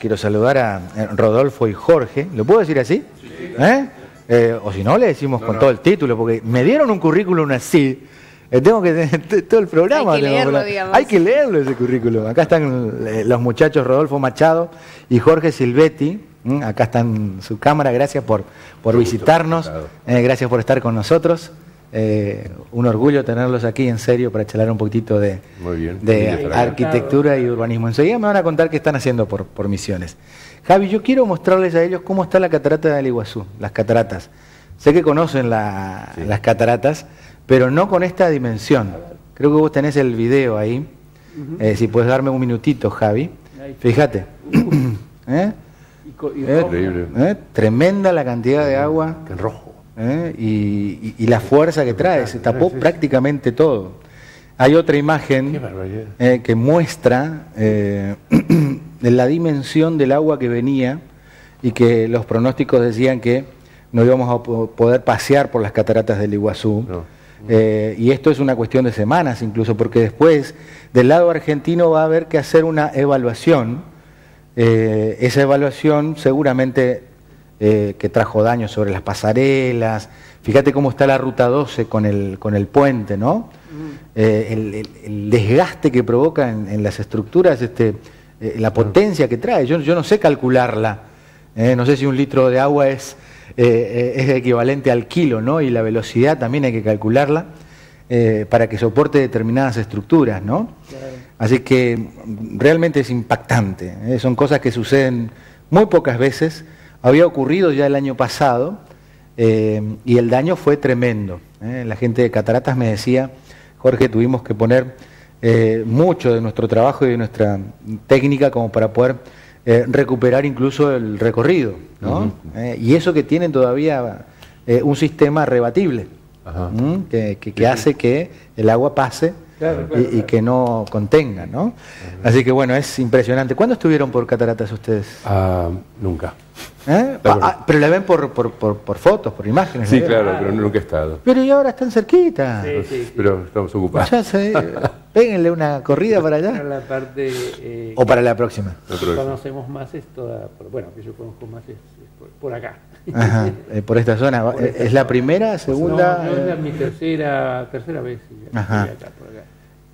quiero saludar a Rodolfo y Jorge. ¿Lo puedo decir así? Sí. O si no, le decimos con todo el título, porque me dieron un currículum así. Tengo que tener todo el programa. Hay que leerlo, digamos. Hay que leerlo ese currículum. Acá están los muchachos Rodolfo Machado y Jorge Silvetti. Acá está en su cámara. Gracias por visitarnos. Gracias por estar con nosotros. Un orgullo tenerlos aquí, en serio, para charlar un poquitito de arquitectura y urbanismo. Enseguida me van a contar qué están haciendo por Misiones. Javi, yo quiero mostrarles a ellos cómo está la catarata del Iguazú, las cataratas. Sé que conocen las cataratas, pero no con esta dimensión. Creo que vos tenés el video ahí. Si puedes darme un minutito, Javi. Fíjate. Increíble. Tremenda la cantidad de agua. En rojo. Y la fuerza que trae, se tapó prácticamente todo. Hay otra imagen que muestra la dimensión del agua que venía y que los pronósticos decían que no íbamos a poder pasear por las cataratas del Iguazú. No. Y esto es una cuestión de semanas incluso, porque después del lado argentino va a haber que hacer una evaluación. Esa evaluación seguramente que trajo daños sobre las pasarelas. Fíjate cómo está la ruta 12 con el puente, ¿no? El desgaste que provoca en las estructuras, la potencia que trae. Yo no sé calcularla. No sé si un litro de agua es equivalente al kilo, ¿no? Y la velocidad también hay que calcularla para que soporte determinadas estructuras, ¿no? Claro. Así que realmente es impactante. Son cosas que suceden muy pocas veces. Había ocurrido ya el año pasado y el daño fue tremendo. La gente de Cataratas me decía, Jorge, tuvimos que poner mucho de nuestro trabajo y de nuestra técnica como para poder recuperar incluso el recorrido, ¿no? Y eso que tienen todavía un sistema rebatible, que hace que el agua pase. Claro. Y que no contenga, ¿no? Así que bueno, es impresionante. ¿Cuándo estuvieron por Cataratas ustedes? Nunca. Pero la ven por fotos, por imágenes. Sí, claro, pero nunca he estado. Pero y ahora están cerquita. Sí. Pero estamos ocupados. Péguenle una corrida para allá. Para la parte, o para la próxima. Conocemos más esto, bueno, que yo conozco más es por acá. Ajá, por esta zona. ¿Es la primera, segunda? No, es mi tercera vez. Ajá. Acá, por acá.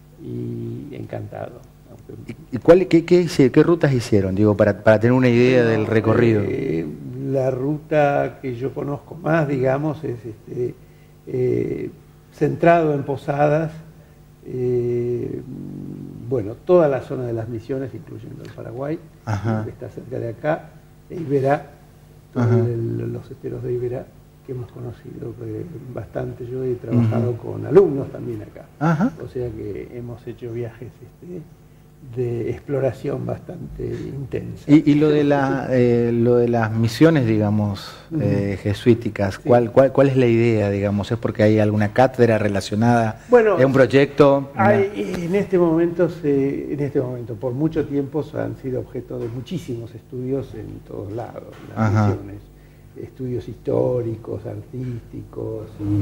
Y encantado. ¿Y qué rutas hicieron, digo, para tener una idea del recorrido? La ruta que yo conozco más, digamos, es centrado en Posadas, bueno, toda la zona de las Misiones, incluyendo el Paraguay, que está cerca de acá, e Iberá, los esteros de Iberá, que hemos conocido bastante. Yo he trabajado con alumnos también acá, o sea que hemos hecho viajes de exploración bastante intensa. Y lo de las misiones, digamos, jesuíticas, sí. ¿Cuál es la idea, digamos? ¿Es porque hay alguna cátedra relacionada? Bueno, ¿es un proyecto? En este momento, por mucho tiempo han sido objeto de muchísimos estudios en todos lados, las misiones. Estudios históricos, artísticos.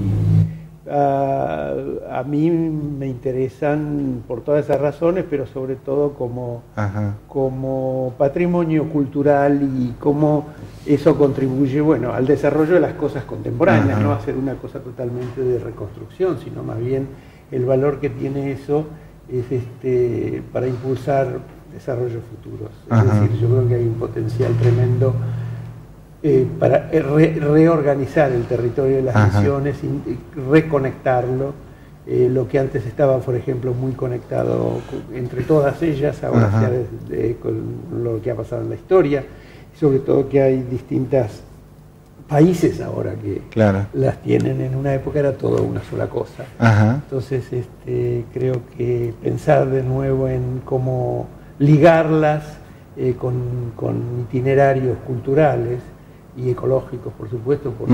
A mí me interesan por todas esas razones, pero sobre todo como patrimonio cultural y cómo eso contribuye, bueno, al desarrollo de las cosas contemporáneas, no hacer una cosa totalmente de reconstrucción, sino más bien el valor que tiene eso es para impulsar desarrollos futuros. Es decir, yo creo que hay un potencial tremendo para reorganizar el territorio de las misiones y reconectarlo. Lo que antes estaba, por ejemplo, muy conectado entre todas ellas, ahora con lo que ha pasado en la historia, sobre todo que hay distintos países ahora que las tienen. En una época era todo una sola cosa. Entonces creo que pensar de nuevo en cómo ligarlas con itinerarios culturales y ecológicos, por supuesto, porque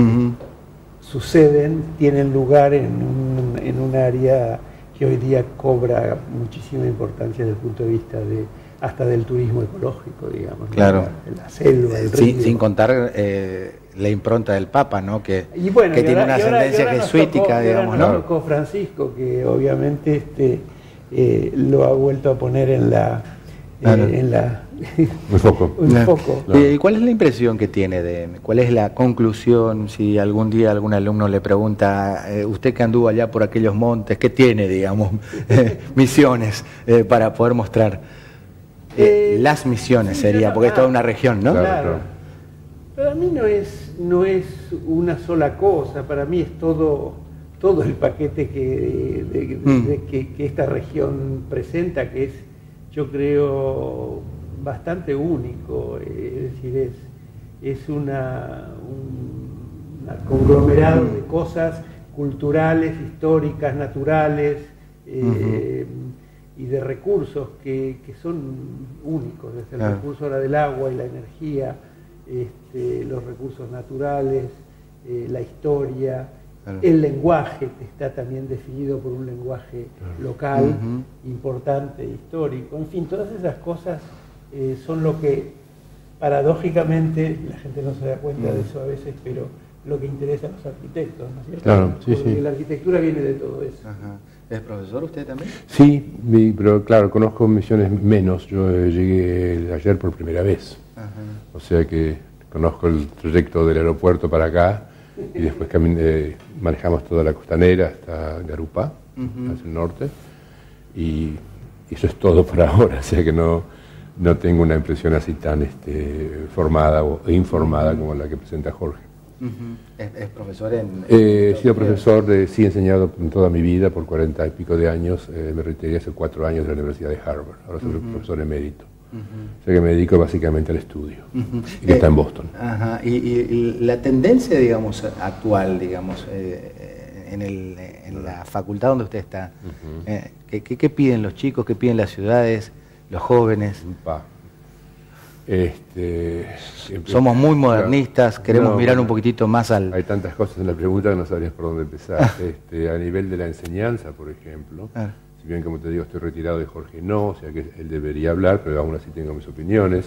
tienen lugar en un área que hoy día cobra muchísima importancia desde el punto de vista hasta del turismo ecológico, digamos. Claro. La selva, el río. Sin contar la impronta del Papa, ¿no? Que tiene una ascendencia jesuítica, digamos, ¿no? Tocó Francisco, que obviamente lo ha vuelto a poner en Un poco. Un poco. ¿Y cuál es la impresión que tiene? ¿Cuál es la conclusión? Si algún día algún alumno le pregunta, usted que anduvo allá por aquellos montes, ¿qué tiene, digamos, misiones para poder mostrar? Las misiones sería, porque es toda una región, ¿no? Claro. Para mí no es una sola cosa, para mí es todo el paquete que esta región presenta, que es, yo creo, bastante único. Es decir, es un conglomerado de cosas culturales, históricas, naturales, y de recursos que son únicos, desde el recurso ahora del agua y la energía, los recursos naturales, la historia, el lenguaje, que está también definido por un lenguaje local, importante, histórico, en fin, todas esas cosas son lo que, paradójicamente, la gente no se da cuenta de eso a veces, pero lo que interesa a los arquitectos, ¿no es cierto? Claro, Porque la arquitectura viene de todo eso. ¿Es profesor usted también? Sí, pero claro, conozco misiones menos. Yo llegué ayer por primera vez. O sea que conozco el trayecto del aeropuerto para acá y después manejamos toda la costanera hasta Garupá, hacia el norte. Y eso es todo por ahora, o sea que no tengo una impresión así tan formada o informada como la que presenta Jorge. ¿Es profesor en...? He sido profesor, sí he enseñado en toda mi vida, por 40 y pico de años. Me retiré hace 4 años de la Universidad de Harvard, ahora soy profesor emérito. O sea que me dedico básicamente al estudio, y que está en Boston. Y la tendencia, digamos, actual, digamos, en la facultad donde usted está, ¿qué piden los chicos, qué piden las ciudades, los jóvenes? Somos muy modernistas, queremos mirar un poquitito más al... Hay tantas cosas en la pregunta que no sabrías por dónde empezar. A nivel de la enseñanza, por ejemplo, si bien, como te digo, estoy retirado de Jorge, o sea que él debería hablar, pero aún así tengo mis opiniones.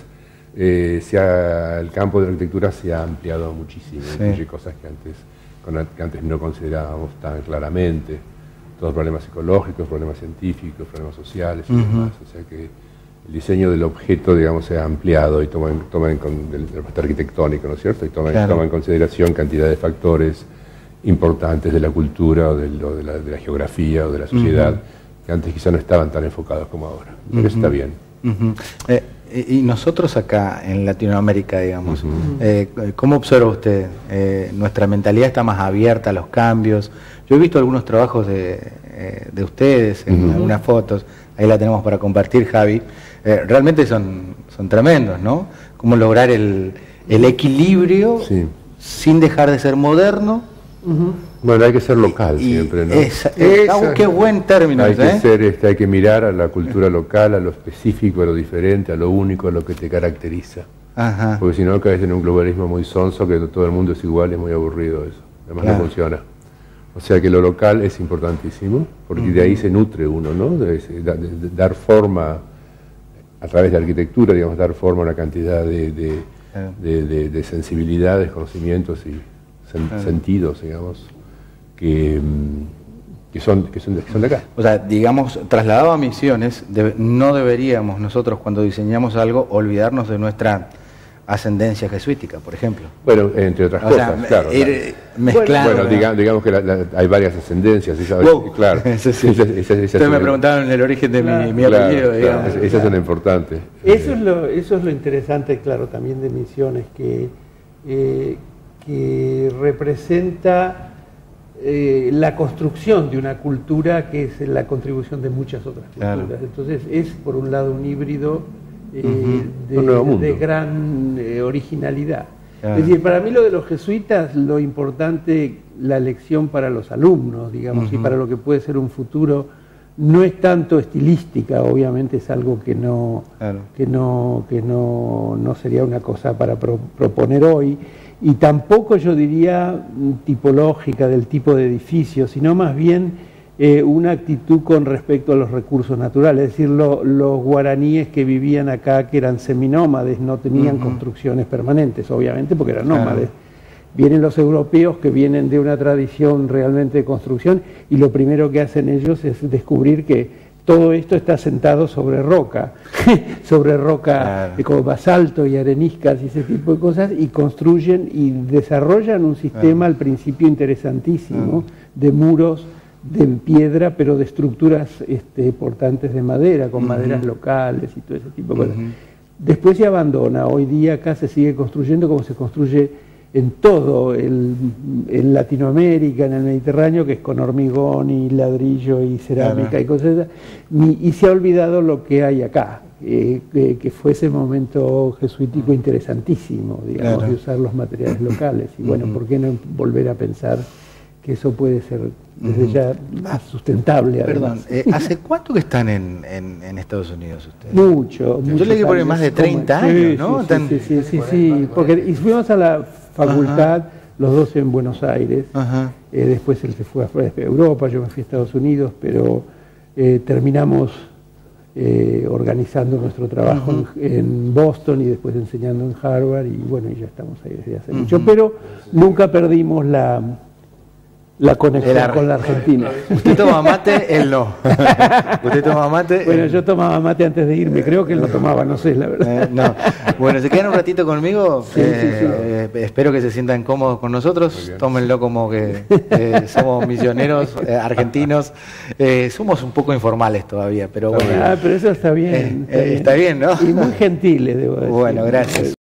El campo de la arquitectura se ha ampliado muchísimo, incluye cosas que antes no considerábamos tan claramente, todos problemas psicológicos, problemas científicos, problemas sociales y demás, o sea que el diseño del objeto, digamos, se ha ampliado y toma del aspecto arquitectónico, ¿no es cierto? Y toma en consideración cantidad de factores importantes de la cultura o de la geografía o de la sociedad, que antes quizá no estaban tan enfocados como ahora. Pero eso está bien. Y nosotros acá en Latinoamérica, digamos, ¿cómo observa usted? ¿Nuestra mentalidad está más abierta a los cambios? Yo he visto algunos trabajos de ustedes en algunas fotos, ahí la tenemos para compartir, Javi. Realmente son tremendos, ¿no? Cómo lograr el equilibrio sin dejar de ser moderno. Bueno, hay que ser local siempre, ¿no? Qué buen término. Hay que mirar a la cultura local, a lo específico, a lo diferente, a lo único, a lo que te caracteriza. Porque si no caes en un globalismo muy sonso, que todo el mundo es igual, es muy aburrido eso. Además no funciona. O sea que lo local es importantísimo, porque de ahí se nutre uno, ¿no? De dar forma, a través de la arquitectura, digamos, dar forma a una cantidad de sensibilidades, conocimientos y sentidos, digamos, que son de acá. O sea, digamos, trasladado a misiones, no deberíamos nosotros, cuando diseñamos algo, olvidarnos de nuestra ascendencia jesuítica, por ejemplo. Bueno, entre otras cosas, claro. Mezclando. Bueno, digamos que hay varias ascendencias, claro. Ustedes me preguntaron el origen de mi apellido, digamos. Esas son importantes. Eso es lo interesante, claro, también de Misiones, que representa la construcción de una cultura que es la contribución de muchas otras culturas. Entonces es, por un lado, un híbrido de gran originalidad. Es decir, para mí lo de los jesuitas, lo importante, la lección para los alumnos, digamos, y para lo que puede ser un futuro, no es tanto estilística, obviamente es algo que no sería una cosa para proponer hoy, y tampoco yo diría tipológica del tipo de edificio, sino más bien una actitud con respecto a los recursos naturales. Es decir, los guaraníes que vivían acá, que eran seminómades, no tenían construcciones permanentes, obviamente, porque eran nómades. Vienen los europeos que vienen de una tradición realmente de construcción, y lo primero que hacen ellos es descubrir que todo esto está sentado sobre roca, sobre roca como basalto y areniscas y ese tipo de cosas, y construyen y desarrollan un sistema al principio interesantísimo de muros de piedra, pero de estructuras portantes de madera, con maderas locales y todo ese tipo de cosas. Después se abandona. Hoy día acá se sigue construyendo como se construye en todo en Latinoamérica, en el Mediterráneo, que es con hormigón y ladrillo y cerámica y cosas, y se ha olvidado lo que hay acá, que fue ese momento jesuítico interesantísimo, digamos, de usar los materiales locales. Y bueno, ¿por qué no volver a pensar que eso puede ser desde ya más sustentable? Perdón, ¿hace cuánto que están en Estados Unidos ustedes? Mucho. Yo le que poner más de 30 años, ¿no? Sí, porque y fuimos a la facultad, los dos en Buenos Aires, después él se fue a Europa, yo me fui a Estados Unidos, pero terminamos organizando nuestro trabajo en Boston y después enseñando en Harvard, y bueno, y ya estamos ahí desde hace mucho, pero nunca perdimos la conexión con la Argentina. Usted toma mate, él no. Usted toma mate. Bueno, yo tomaba mate antes de irme, creo que él no tomaba, no sé, la verdad. No. Bueno, ¿se quedan un ratito conmigo? Sí. Espero que se sientan cómodos con nosotros. Tómenlo como que somos misioneros argentinos. Somos un poco informales todavía, pero bueno. Pero eso está bien. Está bien, ¿no? Y muy gentiles, debo decir. Bueno, gracias.